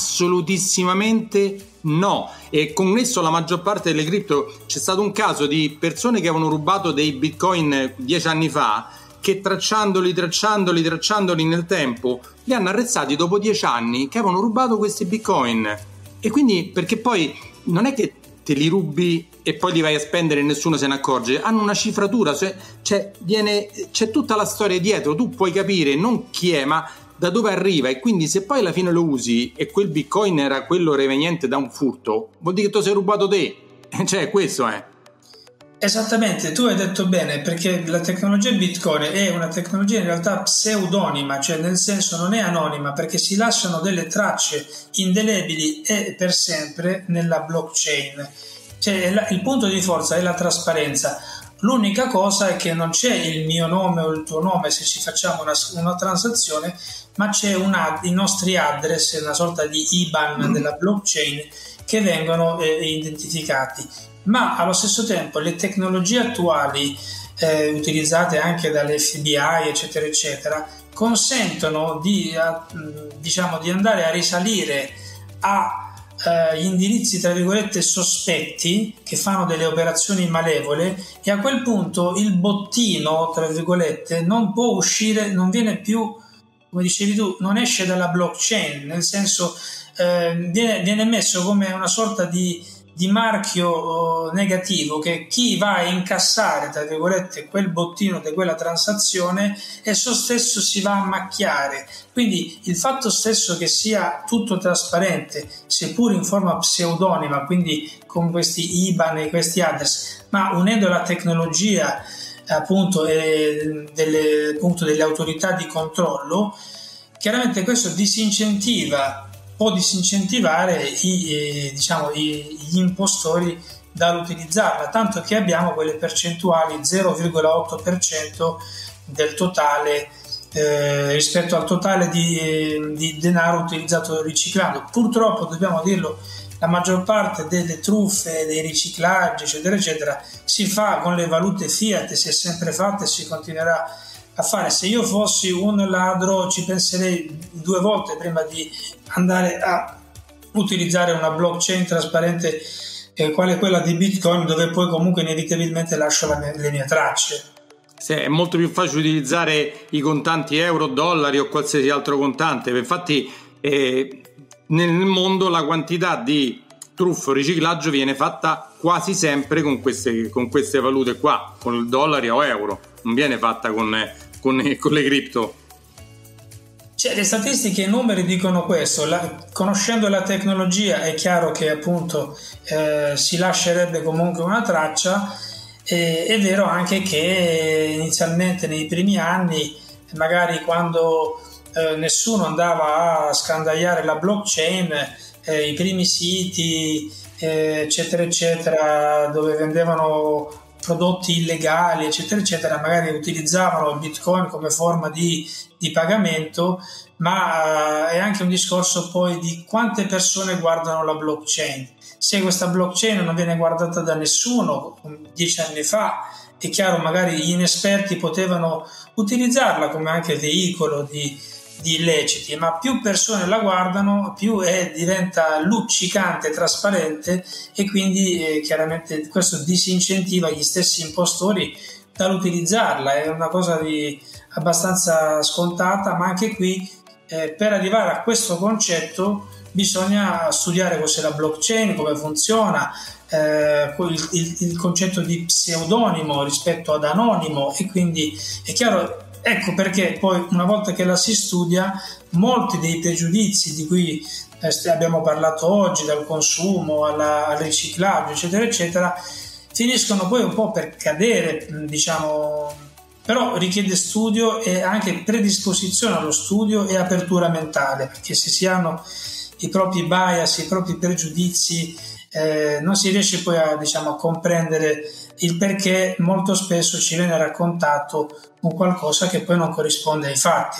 Assolutissimamente no, e connesso alla maggior parte delle cripto. C'è stato un caso di persone che avevano rubato dei Bitcoin dieci anni fa, che tracciandoli, tracciandoli, tracciandoli nel tempo li hanno arrestati dopo dieci anni che avevano rubato questi Bitcoin. E quindi, perché poi non è che te li rubi e poi li vai a spendere e nessuno se ne accorge, hanno una cifratura, cioè, cioè viene, c'è tutta la storia dietro, tu puoi capire non chi è ma da dove arriva, e quindi se poi alla fine lo usi e quel Bitcoin era quello reveniente da un furto, vuol dire che tu sei rubato te, cioè questo è. Esattamente, tu hai detto bene, perché la tecnologia Bitcoin è una tecnologia in realtà pseudonima, cioè nel senso non è anonima, perché si lasciano delle tracce indelebili e per sempre nella blockchain. Cioè la, il punto di forza è la trasparenza. L'unica cosa è che non c'è il mio nome o il tuo nome se ci facciamo una, una transazione, ma c'è una, i nostri address, una sorta di I B A N della blockchain che vengono eh, identificati. Ma allo stesso tempo le tecnologie attuali eh, utilizzate anche dall'F B I eccetera eccetera consentono di, a, diciamo, di andare a risalire a eh, indirizzi tra virgolette sospetti che fanno delle operazioni malevole, e a quel punto il bottino tra virgolette non può uscire, non viene più, come dicevi tu, non esce dalla blockchain, nel senso eh, viene, viene messo come una sorta di di marchio negativo, che chi va a incassare tra virgolette quel bottino di quella transazione esso stesso si va a macchiare. Quindi il fatto stesso che sia tutto trasparente, seppur in forma pseudonima, quindi con questi I B A N e questi address, ma unendo la tecnologia appunto e delle, appunto delle autorità di controllo, chiaramente questo disincentiva può disincentivare i, eh, diciamo, i, gli impostori dall'utilizzarla, tanto che abbiamo quelle percentuali zero virgola otto per cento del totale eh, rispetto al totale di, eh, di denaro utilizzato riciclando. Purtroppo, dobbiamo dirlo, la maggior parte delle truffe, dei riciclaggi eccetera eccetera si fa con le valute fiat, si è sempre fatta e si continuerà a fare. Se io fossi un ladro ci penserei due volte prima di andare a utilizzare una blockchain trasparente eh, quale quella di Bitcoin, dove poi comunque inevitabilmente lascio la mia, le mie tracce. Sì, è molto più facile utilizzare i contanti euro, dollari o qualsiasi altro contante. Infatti eh, nel mondo la quantità di truffo, riciclaggio viene fatta quasi sempre con queste, con queste valute qua, con il dollaro o euro, non viene fatta con, con, con le cripto. Cioè, le statistiche e i numeri dicono questo. La, conoscendo la tecnologia è chiaro che appunto eh, si lascerebbe comunque una traccia. Eh, è vero anche che inizialmente nei primi anni, magari quando eh, nessuno andava a scandagliare la blockchain, eh, i primi siti eh, eccetera eccetera, dove vendevano prodotti illegali eccetera eccetera, magari utilizzavano il Bitcoin come forma di, di pagamento, ma uh, è anche un discorso poi di quante persone guardano la blockchain. Se questa blockchain non viene guardata da nessuno dieci anni fa, è chiaro, magari gli inesperti potevano utilizzarla come anche veicolo di, di illeciti, ma più persone la guardano, più è, diventa luccicante, trasparente, e quindi eh, chiaramente questo disincentiva gli stessi impostori dall'utilizzarla. È una cosa di abbastanza scontata, ma anche qui eh, per arrivare a questo concetto bisogna studiare cos'è la blockchain, come funziona, eh, il, il, il concetto di pseudonimo rispetto ad anonimo, e quindi è chiaro. Ecco perché poi, una volta che la si studia, molti dei pregiudizi di cui eh, abbiamo parlato oggi, dal consumo alla, al riciclaggio eccetera eccetera, finiscono poi un po' per cadere, diciamo. Però richiede studio e anche predisposizione allo studio e apertura mentale, perché se si hanno i propri bias, i propri pregiudizi, eh, non si riesce poi a, diciamo, a comprendere il perché molto spesso ci viene raccontato un qualcosa che poi non corrisponde ai fatti.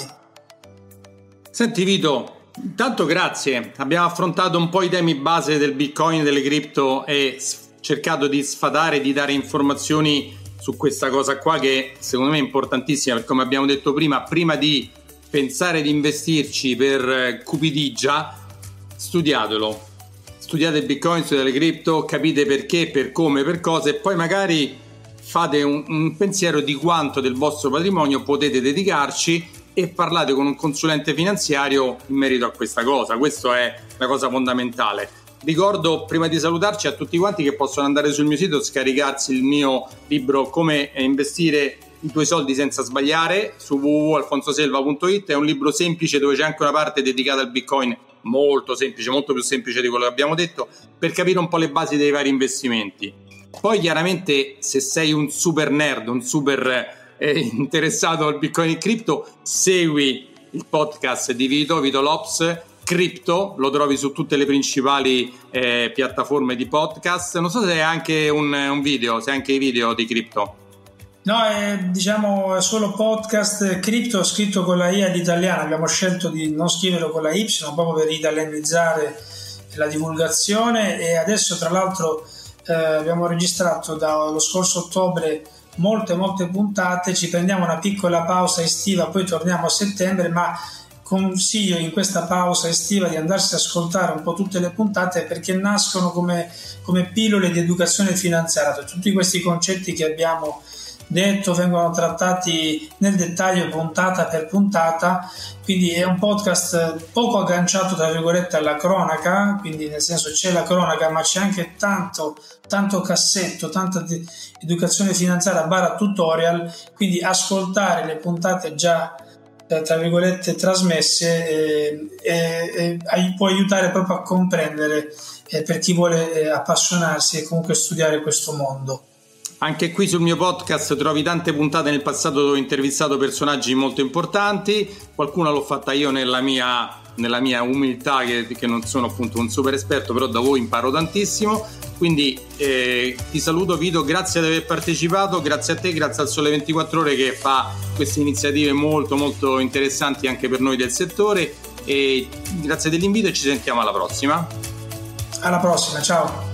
Senti Vito, intanto grazie, abbiamo affrontato un po' i temi base del Bitcoin, delle cripto, e cercato di sfatare, di dare informazioni su questa cosa qua, che secondo me è importantissima, perché come abbiamo detto prima, prima di pensare di investirci per cupidigia, studiatelo, studiate il Bitcoin, studiate le cripto, capite perché, per come, per cosa, e poi magari fate un, un pensiero di quanto del vostro patrimonio potete dedicarci, e parlate con un consulente finanziario in merito a questa cosa. Questa è la cosa fondamentale. Ricordo, prima di salutarci, a tutti quanti che possono andare sul mio sito, scaricarsi il mio libro Come investire i tuoi soldi senza sbagliare su w w w punto alfonsoselva punto it. È un libro semplice, dove c'è anche una parte dedicata al Bitcoin, molto semplice, molto più semplice di quello che abbiamo detto, per capire un po' le basi dei vari investimenti. Poi chiaramente, se sei un super nerd, un super eh, interessato al Bitcoin e cripto, segui il podcast di Vito, Vito Lops Cripto, lo trovi su tutte le principali eh, piattaforme di podcast. Non so se è anche un, un video, se è anche i video di cripto. No, è, diciamo, è solo podcast. Cripto scritto con la I all'italiana, abbiamo scelto di non scriverlo con la Y proprio per italianizzare la divulgazione. E adesso, tra l'altro, eh, abbiamo registrato dallo scorso ottobre molte molte puntate, ci prendiamo una piccola pausa estiva, poi torniamo a settembre, ma consiglio in questa pausa estiva di andarsi ad ascoltare un po' tutte le puntate, perché nascono come, come pillole di educazione finanziaria. Tutti questi concetti che abbiamo detto vengono trattati nel dettaglio, puntata per puntata, quindi è un podcast poco agganciato tra virgolette alla cronaca, quindi nel senso c'è la cronaca, ma c'è anche tanto, tanto cassetto, tanta educazione finanziaria barra tutorial, quindi ascoltare le puntate già tra virgolette trasmesse eh, eh, eh, può aiutare proprio a comprendere eh, per chi vuole eh, appassionarsi e comunque studiare questo mondo. Anche qui sul mio podcast trovi tante puntate nel passato dove ho intervistato personaggi molto importanti, qualcuna l'ho fatta io nella mia, nella mia umiltà, che, che non sono appunto un super esperto, però da voi imparo tantissimo. Quindi eh, ti saluto Vito, grazie di aver partecipato, grazie a te, grazie al Sole ventiquattro Ore che fa queste iniziative molto molto interessanti anche per noi del settore, e grazie dell'invito e ci sentiamo alla prossima. Alla prossima, ciao.